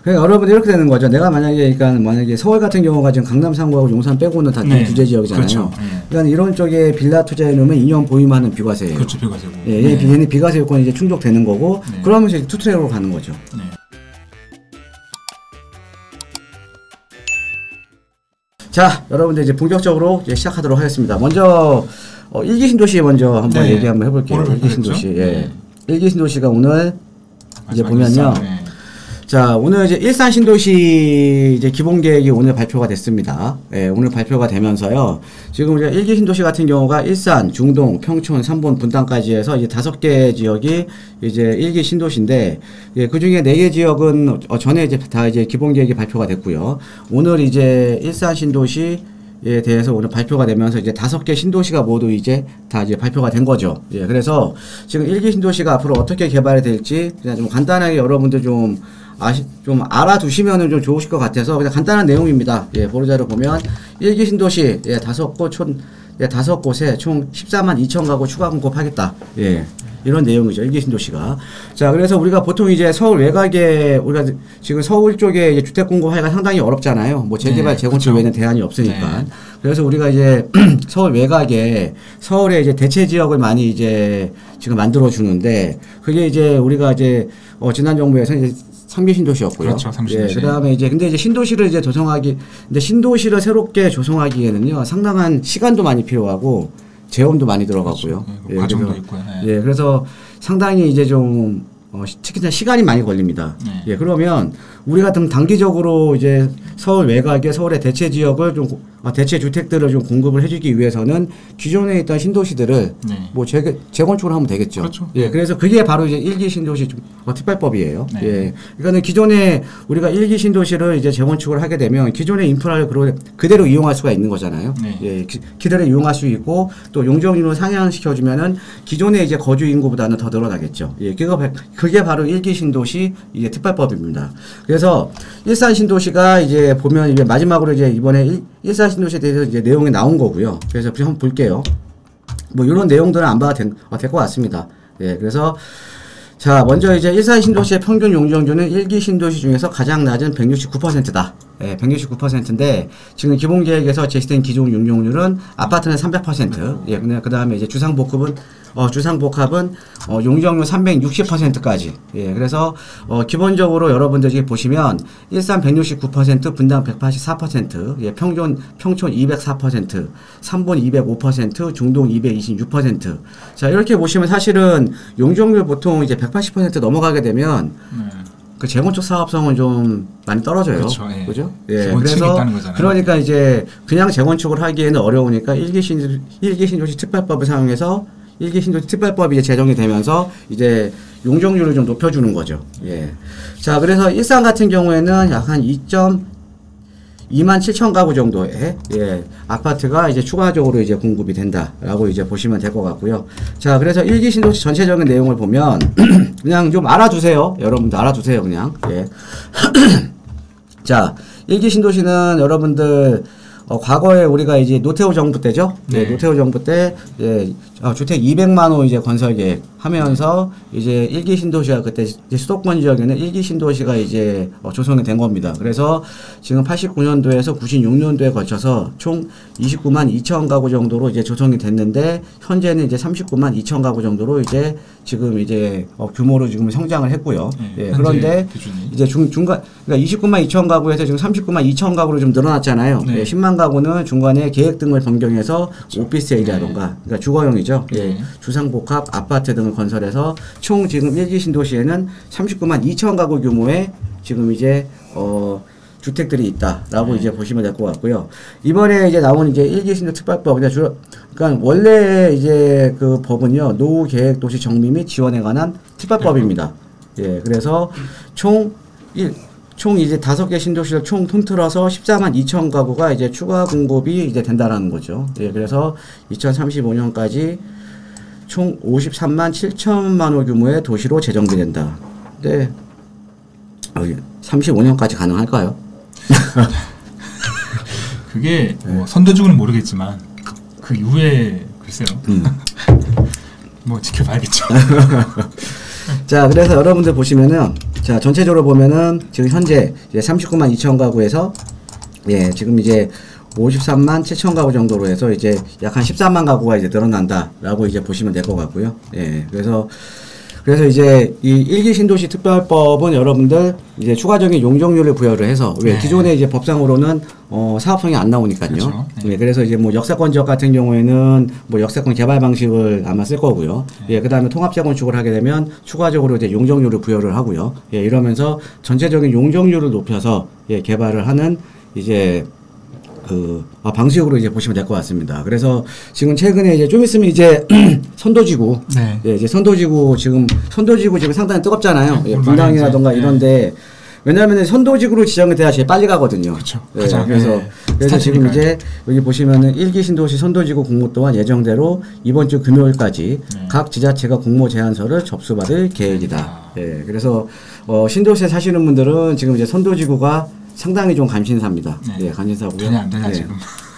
그러니까 여러분 이렇게 되는 거죠. 내가 만약에 서울 같은 경우가 지금 강남 상구하고 용산 빼고는 다 규제 지역이잖아요. 그렇죠. 그러니까 이런 쪽에 빌라 투자해 놓으면 2년 보유하는 비과세예요. 그렇죠, 비과세고. 얘는 비과세 요건이 이제 충족되는 거고, 그러면 이제 투트랙으로 가는 거죠. 자, 여러분들 이제 본격적으로 이제 시작하도록 하겠습니다. 먼저 일기 신도시 먼저 한번 얘기 한번 해볼게요. 일기 신도시. 일기 신도시가 오늘 이제 보면요. 자, 오늘 이제 일산 신도시 이제 기본 계획이 오늘 발표가 됐습니다. 오늘 발표가 되면서요. 지금 이제 일기 신도시 같은 경우가 일산, 중동, 평촌, 삼본, 분당까지 해서 이제 5개 지역이 이제 일기 신도시인데, 그 중에 4개 지역은 전에 이제 다 이제 기본 계획이 발표가 됐고요. 오늘 이제 일산 신도시에 대해서 오늘 발표가 되면서 이제 5개 신도시가 모두 이제 다 이제 발표가 된 거죠. 그래서 지금 일기 신도시가 앞으로 어떻게 개발이 될지 그냥 좀 간단하게 여러분들 좀 알아두시면은 좀 좋으실 것 같아서 그냥 간단한 내용입니다. 보도자료 보면 일기 신도시 5곳에 총 14만 2천 가구 추가 공급하겠다. 이런 내용이죠. 일기 신도시가. 자, 그래서 우리가 보통 이제 서울 외곽에 우리가 지금 서울 쪽에 이제 주택 공급하기가 상당히 어렵잖아요. 뭐 재개발, 재건축 외에는 대안이 없으니까. 그래서 우리가 이제 서울 외곽에 서울에 이제 대체 지역을 많이 이제 지금 만들어 주는데 그게 이제 우리가 이제 지난 정부에서 이제 상비 신도시였고요. 그렇죠, 상비 신도시. 그다음에 이제 근데 이제 신도시를 이제 근데 신도시를 새롭게 조성하기에는요 상당한 시간도 많이 필요하고 재원도 많이 들어가고요. 그렇죠. 과정도 있고요. 그래서 상당히 이제 좀 특히나 시간이 많이 걸립니다. 그러면 우리가 좀 단기적으로 이제 서울 외곽에 서울의 대체 지역을 좀 대체 주택들을 좀 공급을 해주기 위해서는 기존에 있던 신도시들을 뭐 재건축을 하면 되겠죠. 그렇죠. 그래서 그게 바로 이제 일기 신도시 특별법이에요. 그러니까 기존에 우리가 일기 신도시를 이제 재건축을 하게 되면 기존의 인프라를 그대로 이용할 수가 있는 거잖아요. 그대로 이용할 수 있고 또 용적률을 상향시켜주면은 기존의 이제 거주 인구보다는 더 늘어나겠죠. 그게 바로 일기 신도시 이제 특별법입니다. 그래서 일산 신도시가 이제 보면 이제 마지막으로 이제 이번에 일산 신도시에 대해서 이제 내용이 나온 거고요. 그래서 한번 볼게요. 뭐 이런 내용들은 안 봐도 될 것 같습니다. 그래서 자, 먼저 이제 일산 신도시의 평균 용적률은 일기 신도시 중에서 가장 낮은 169%다. 169%인데 지금 기본 계획에서 제시된 기존 용적률은 아파트는 300%. 그 다음에 이제 주상복합은 용적률 360%까지. 그래서 기본적으로 여러분들이 보시면 일산 169%, 분당 184%, 평촌 204%, 삼본 205%, 중동 226%. 자, 이렇게 보시면 사실은 용적률 보통 이제 180% 넘어가게 되면 그 재건축 사업성은 좀 많이 떨어져요. 그렇죠. 그죠? 그래서 그러니까 이제 그냥 재건축을 하기에는 어려우니까 일기 신도시 특별법을 사용해서 일기 신도시 특별법이 이제 제정이 되면서 이제 용적률을 좀 높여주는 거죠. 자, 그래서 일산 같은 경우에는 약 한 2만 7천 가구 정도의 아파트가 이제 추가적으로 이제 공급이 된다라고 이제 보시면 될 것 같고요. 자, 그래서 일기 신도시 전체적인 내용을 보면 그냥 좀 알아두세요. 여러분들 알아두세요, 그냥. 자, 일기 신도시는 여러분들 과거에 우리가 이제 노태우 정부 때죠. 노태우 정부 때 주택 200만 호 이제 건설 계획 하면서 이제 일기 신도시가 그때 이제 수도권 지역에는 일기 신도시가 이제 조성이 된 겁니다. 그래서 지금 89년도에서 96년도에 걸쳐서 총 29만 2천 가구 정도로 이제 조성이 됐는데 현재는 이제 39만 2천 가구 정도로 이제 지금 이제 규모로 지금 성장을 했고요. 그런데 이제 중간 그러니까 29만 2천 가구에서 지금 39만 2천 가구로 좀 늘어났잖아요. 10만 가구는 중간에 계획 등을 변경해서 오피스 에리아던가 그러니까 주거용이죠. 주상복합 아파트 등을 건설해서 총 지금 일기 신도시에는 39만 2천 가구 규모의 지금 이제 주택들이 있다라고 이제 보시면 될 것 같고요. 이번에 이제 나온 이제 일기 신도 특별법 그러니까 원래 이제 그 법은요 노후 계획 도시 정비 및 지원에 관한 특별법입니다. 그래서 총 이제 5개 신도시를 총 통틀어서 14만 2천 가구가 이제 추가 공급이 이제 된다라는 거죠. 그래서 2035년까지 총 53만 7천만 호 규모의 도시로 재정비 된다. 네. 35년까지 가능할까요? 그게 뭐 선도적으로는 모르겠지만 그 이후에 글쎄요. 뭐 지켜봐야겠죠. 자, 그래서 여러분들 보시면은 자, 전체적으로 보면은 지금 현재 이제 39만 2천 가구에서 예, 지금 이제 53만 7천 가구 정도로 해서 이제 약 한 13만 가구가 이제 늘어난다라고 이제 보시면 될 것 같고요. 예, 그래서 이제 이 일기 신도시 특별법은 여러분들 이제 추가적인 용적률을 부여를 해서 왜 기존에 이제 법상으로는 사업성이 안 나오니까요. 그렇죠. 예, 그래서 이제 뭐 역세권 지역 같은 경우에는 뭐 역세권 개발 방식을 아마 쓸 거고요. 예, 그다음에 통합 재건축을 하게 되면 추가적으로 이제 용적률을 부여를 하고요. 예, 이러면서 전체적인 용적률을 높여서 예, 개발을 하는 이제 방식으로 이제 보시면 될 것 같습니다. 그래서 지금 최근에 이제 좀 있으면 이제 선도지구, 네. 예, 이제 선도지구 지금 상당히 뜨겁잖아요. 예, 분당이라던가 네. 이런데 왜냐하면 선도지구로 지정이 돼야 제일 빨리 가거든요. 그렇죠. 예, 그래서 지금 이제 여기 보시면은 1기 신도시 선도지구 공모 또한 예정대로 이번 주 금요일까지 각 지자체가 공모 제안서를 접수받을 계획이다. 예, 그래서 신도시에 사시는 분들은 지금 이제 선도지구가 상당히 좀 관심사입니다. 네, 관심사고요. 전혀 안 되나 네. 지금.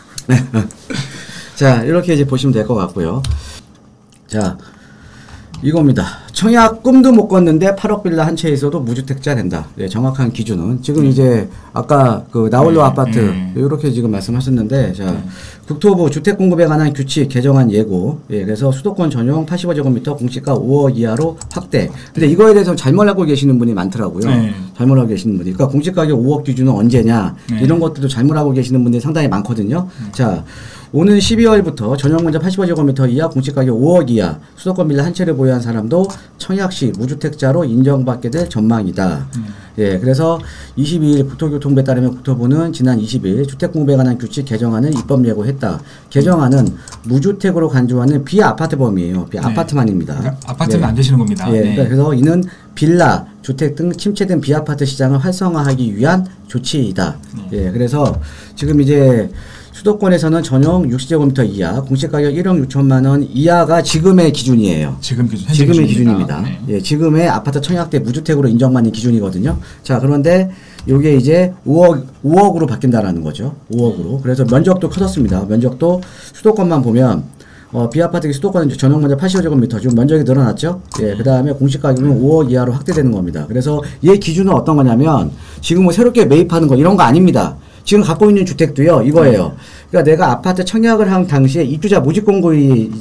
자, 이렇게 이제 보시면 될 것 같고요. 자, 이겁니다. 청약 꿈도 못 꿨는데 8억 빌라 한 채에 있어도 무주택자 된다. 네, 정확한 기준은 지금 이제 아까 그 나홀로 아파트 이렇게 지금 말씀하셨는데, 자, 국토부 주택 공급에 관한 규칙 개정안 예고. 예, 그래서 수도권 전용 85제곱미터 공시가 5억 이하로 확대. 근데 이거에 대해서 잘못 알고 계시는 분이 많더라고요. 잘못 알고 계시는 분이. 그러니까 공시가격 5억 기준은 언제냐 이런 것들도 잘못 알고 계시는 분들이 상당히 많거든요. 자. 오는 12월부터 전용문자 85제곱미터 이하 공시가격 5억 이하 수도권 빌라 한 채를 보유한 사람도 청약 시 무주택자로 인정받게 될 전망이다. 예, 그래서 22일 국토교통부에 따르면 국토부는 지난 20일 주택공급에 관한 규칙 개정안을 입법 예고했다. 개정안은 무주택으로 간주하는 비아파트범이에요. 비아파트만입니다. 그러니까 아파트는 안 되시는 겁니다. 예, 그러니까 그래서 이는 빌라, 주택 등 침체된 비아파트 시장을 활성화하기 위한 조치이다. 예, 그래서 지금 이제 수도권에서는 전용 60제곱미터 이하 공시가격 1억 6천만 원 이하가 지금의 기준이에요. 지금의 기준입니다. 네. 예, 지금의 아파트 청약대 무주택으로 인정받는 기준이거든요. 자, 그런데 이게 이제 5억으로 바뀐다라는 거죠. 5억으로. 그래서 면적도 커졌습니다. 면적도 수도권만 보면 비아파트 수도권 전용 면적 85제곱미터 지금 면적이 늘어났죠. 예, 그 다음에 공시가격은 5억 이하로 확대되는 겁니다. 그래서 얘 기준은 어떤 거냐면 지금 뭐 새롭게 매입하는 거 이런 거 아닙니다. 지금 갖고 있는 주택도요, 이거예요. 그러니까 내가 아파트 청약을 한 당시에 입주자 모집 공고일이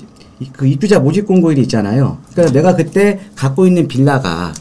있잖아요. 그러니까 내가 그때 갖고 있는 빌라가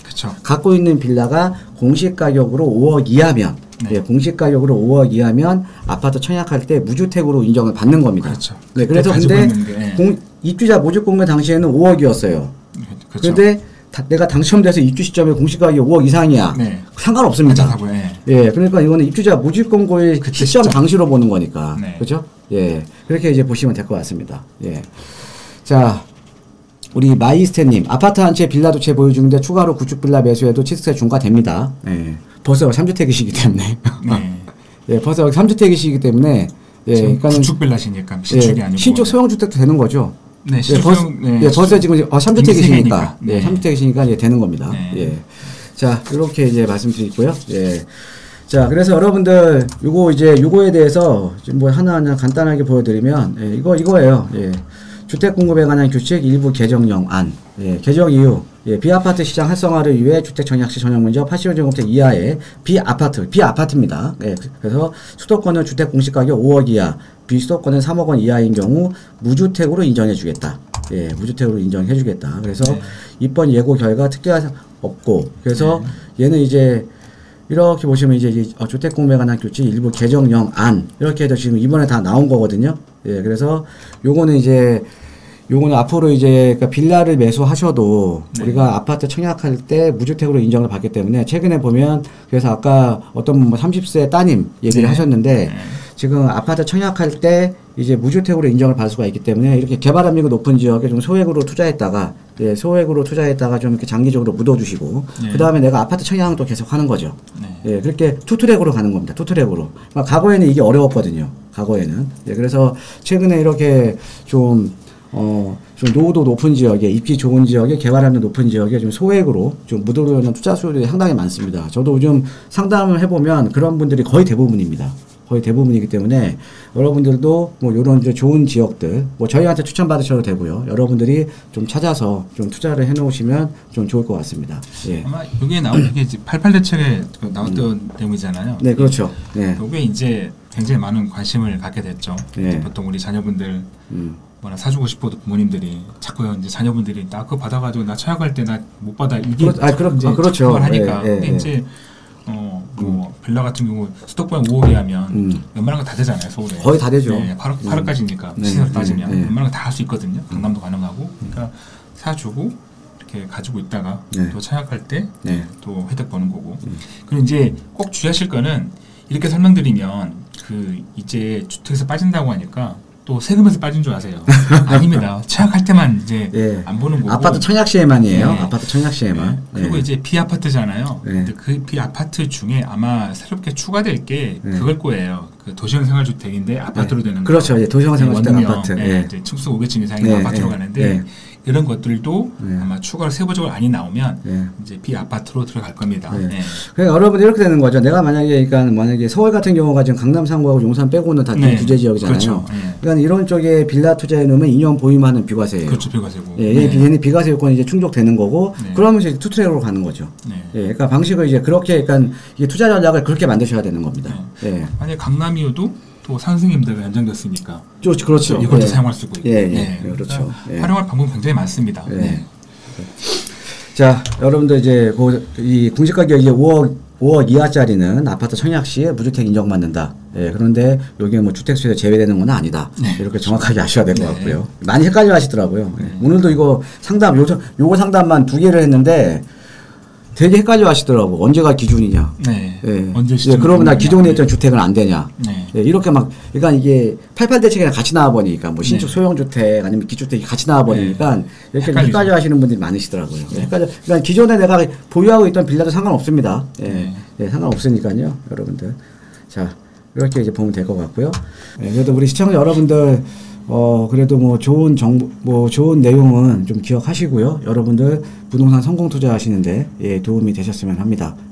공시가격으로 5억 이하면, 예, 공시가격으로 5억 이하면 아파트 청약할 때 무주택으로 인정을 받는 겁니다. 그렇죠. 네, 그래서 근데 입주자 모집 공고 당시에는 5억이었어요. 그런데 내가 당첨돼서 입주 시점에 공시가격이 5억 이상이야. 상관없습니다. 예, 그러니까 이거는 입주자 모집 공고의 시점 당시로 보는 거니까. 그렇죠? 예. 그렇게 이제 보시면 될 것 같습니다. 예. 자, 우리 마이스테님, 아파트 한 채 빌라 두 채 보유 중인데 추가로 구축 빌라 매수해도 치수세 중과됩니다. 예. 벌써 3주택이시기 때문에. 예, 벌써 3주택이시기 때문에. 예, 그러니까 구축 빌라시니까 신축이 아니고. 신축 소형주택도 되는 거죠. 네, 벌써 지금 3주택이시니까. 네, 3주택이시니까 이제 되는 겁니다. 예. 자, 이렇게 이제 말씀드리고요. 예. 자, 그래서 여러분들 요거에 대해서 좀 뭐 하나하나 간단하게 보여드리면, 예, 이거예요. 예. 주택 공급에 관한 규칙 일부 개정령 안. 예, 개정 이유. 예, 비아파트 시장 활성화를 위해 주택 청약 시 전용 면적 85제곱미터 이하의 비아파트입니다. 예, 그래서 수도권은 주택 공시가격 5억 이하, 비수도권은 3억 원 이하인 경우 무주택으로 인정해 주겠다. 예, 무주택으로 인정해 주겠다. 그래서 이번 예고 결과 특기가 없고, 그래서 얘는 이제 이렇게 보시면 이제 주택 공급에 관한 규칙 일부 개정령 안 이렇게 해서 지금 이번에 다 나온 거거든요. 예, 그래서 요거는 앞으로 이제 그러니까 빌라를 매수하셔도 우리가 아파트 청약할 때 무주택으로 인정을 받기 때문에 최근에 보면 그래서 아까 어떤 뭐 30세 따님 얘기를 하셨는데 지금 아파트 청약할 때 이제 무주택으로 인정을 받을 수가 있기 때문에 이렇게 개발 압력이 높은 지역에 좀 소액으로 투자했다가 좀 이렇게 장기적으로 묻어주시고 그 다음에 내가 아파트 청약은 또 계속 하는 거죠. 예, 그렇게 투트랙으로 가는 겁니다. 투트랙으로. 과거에는 이게 어려웠거든요. 과거에는. 예, 그래서 최근에 이렇게 좀 노후도 높은 지역에, 입지 좋은 지역에, 개발하는 높은 지역에 좀 소액으로 좀 묻어두는 투자 수율이 상당히 많습니다. 저도 요즘 상담을 해보면 그런 분들이 거의 대부분입니다. 거의 대부분이기 때문에 여러분들도 뭐 이런 좋은 지역들 뭐 저희한테 추천 받으셔도 되고요. 여러분들이 좀 찾아서 좀 투자를 해놓으시면 좀 좋을 것 같습니다. 예. 아마 여기에 나온 게 88 대책에 나왔던 내용이잖아요. 네, 그렇죠. 네. 이게 이제 굉장히 많은 관심을 갖게 됐죠. 네. 보통 우리 자녀분들 뭐나 사주고 싶어도 부모님들이 자꾸 이제 자녀분들이 나 그거 받아가지고 나 청약할 때 나 못 받아 이게 그렇죠. 하니까. 예, 근데 예. 이제 뭐 빌라 같은 경우 수도권 5억이 하면 웬만한 거 다 되잖아요, 서울에. 거의 다 되죠. 네, 8억까지니까 시세로 따지면 웬만한 거 다 할 수 있거든요. 강남도 가능하고. 그러니까 사주고 이렇게 가지고 있다가 또 청약할 때 또 혜택 보는 거고. 그리고 이제 꼭 주의하실 거는 이렇게 설명드리면 그 이제 주택에서 빠진다고 하니까 또 세금에서 빠진 줄 아세요? 아닙니다. 청약할 때만 이제 안 보는 거고. 아파트 청약 시에만이에요. 아파트 청약 시에만. 그리고 이제 비아파트잖아요. 근데 그 비아파트 중에 아마 새롭게 추가될 게 그걸 거예요. 그 도시형 생활주택인데 아파트로 되는 그렇죠. 거. 도시형 생활주택 아파트. 이제 층수 500층 이상이 아파트로 가는데 이런 것들도 아마 추가로 세부적으로 안이 나오면 이제 비아파트로 들어갈 겁니다. 그러니까 여러분 이렇게 되는 거죠. 내가 만약에 서울 같은 경우가 지금 강남 상구하고 용산 빼고는 다 규제 지역이잖아요. 그렇죠. 그러니까 이런 쪽에 빌라 투자해 놓으면 2년 보유하는 비과세예요. 그렇죠, 비과세고. 얘는 비과세 요건이 이제 충족되는 거고, 그러면 이제 투트랙으로 가는 거죠. 그러니까 방식을 이제 그렇게, 그러니까 이게 투자 전략을 그렇게 만드셔야 되는 겁니다. 만약 강남이어도 또 선생님들 연장됐으니까. 그렇죠. 이것도 사용할 수 있고. 그렇죠. 활용할 방법이 굉장히 많습니다. 자, 여러분들 이제 이 공시 가격 이제 5억 이하짜리는 아파트 청약 시에 무주택 인정받는다. 그런데 여기에 뭐 주택수에서 제외되는 건 아니다. 이렇게 정확하게 아셔야 될 것 같고요. 많이 헷갈려 하시더라고요. 오늘도 이거 상담, 요거 상담만 2개를 했는데 되게 헷갈려 하시더라고. 언제가 기준이냐. 언제 그러면 나 기존에 있던 주택은 안 되냐. 이렇게 막, 그러니까 이게 88 대책이랑 같이 나와버리니까 뭐 신축 소형주택 아니면 기주택이 같이 나와버리니까 이렇게 헷갈려 하시는 분들이 많으시더라고요. 그러니까 기존에 내가 보유하고 있던 빌라도 상관없습니다. 상관없으니까요. 여러분들. 자, 이렇게 이제 보면 될 것 같고요. 그래도 우리 시청자 여러분들 그래도 뭐 좋은 정보, 뭐 좋은 내용은 좀 기억하시고요. 여러분들 부동산 성공 투자하시는데 도움이 되셨으면 합니다.